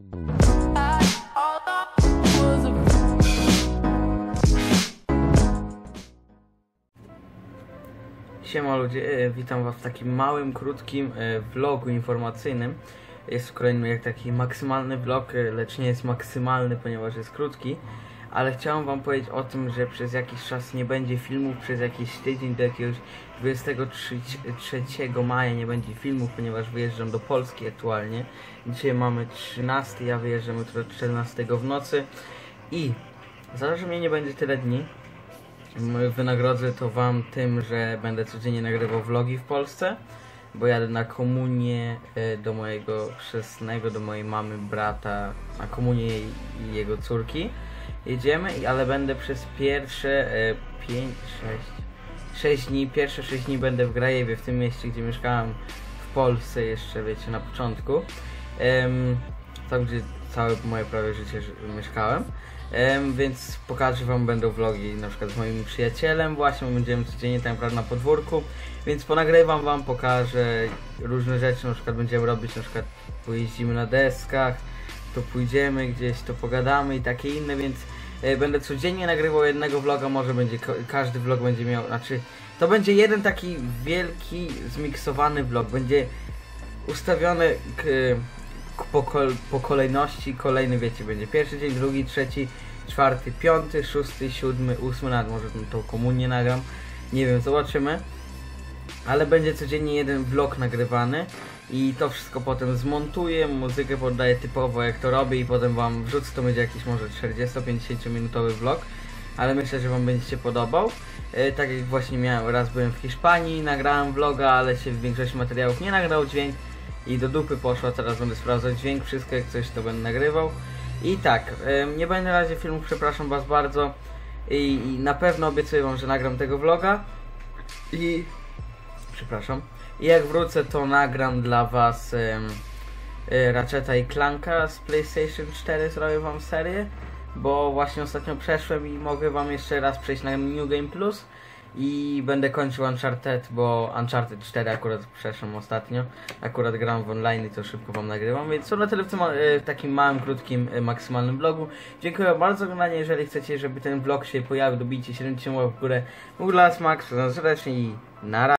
Siema ludzie, witam was w takim małym, krótkim vlogu informacyjnym. Jest kolejny jak taki maksymalny vlog, lecz nie jest maksymalny, ponieważ jest krótki. Ale chciałem wam powiedzieć o tym, że przez jakiś czas nie będzie filmów, przez jakiś tydzień do jakiegoś 23 maja nie będzie filmów, ponieważ wyjeżdżam do Polski aktualnie. Dzisiaj mamy 13, ja wyjeżdżam jutro 14 w nocy i za to, że mnie nie będzie tyle dni, wynagrodzę to wam tym, że będę codziennie nagrywał vlogi w Polsce, bo jadę na komunię do mojego chrzestnego, do mojej mamy, brata, na komunię i jego córki. Jedziemy, ale będę przez pierwsze 6 dni, pierwsze 6 dni będę w Grajewie, w tym mieście, gdzie mieszkałem w Polsce jeszcze, wiecie, na początku. Tam, gdzie całe moje prawie życie mieszkałem. Więc pokażę wam, będą vlogi na przykład z moim przyjacielem, właśnie będziemy codziennie tam naprawdę na podwórku, więc ponagrywam wam, pokażę różne rzeczy, na przykład będziemy robić, na przykład pojeździmy na deskach, to pójdziemy gdzieś, to pogadamy i takie inne, więc będę codziennie nagrywał jednego vloga, może będzie, każdy vlog będzie miał, znaczy to będzie jeden taki wielki, zmiksowany vlog, będzie ustawiony po kolejności, kolejny, wiecie, będzie pierwszy dzień, drugi, trzeci, czwarty, piąty, szósty, siódmy, ósmy, nawet może tą komunię nagram, nie wiem, zobaczymy, ale będzie codziennie jeden vlog nagrywany i to wszystko potem zmontuję, muzykę poddaję typowo jak to robię i potem wam wrzucę, to będzie jakiś może 40-50 minutowy vlog, ale myślę, że wam będzie się podobał. Tak jak właśnie miałem, raz byłem w Hiszpanii, nagrałem vloga, ale się w większości materiałów nie nagrał dźwięk i do dupy poszła, teraz będę sprawdzać dźwięk, wszystko jak coś to będę nagrywał. I tak, nie będę na razie filmu, przepraszam was bardzo i na pewno obiecuję wam, że nagram tego vloga i przepraszam, i jak wrócę, to nagram dla was Ratcheta i Clanka z PlayStation 4, zrobię wam serię, bo właśnie ostatnio przeszłem i mogę wam jeszcze raz przejść na New Game Plus i będę kończył Uncharted, bo Uncharted 4 akurat przeszłem ostatnio, akurat gram w online i to szybko wam nagrywam, więc to na tyle w tym takim małym, krótkim, maksymalnym vlogu. Dziękuję bardzo za oglądanie, jeżeli chcecie, żeby ten vlog się pojawił, dobijcie 70 łap w górę. Był dla was Max, serdecznie i na razie.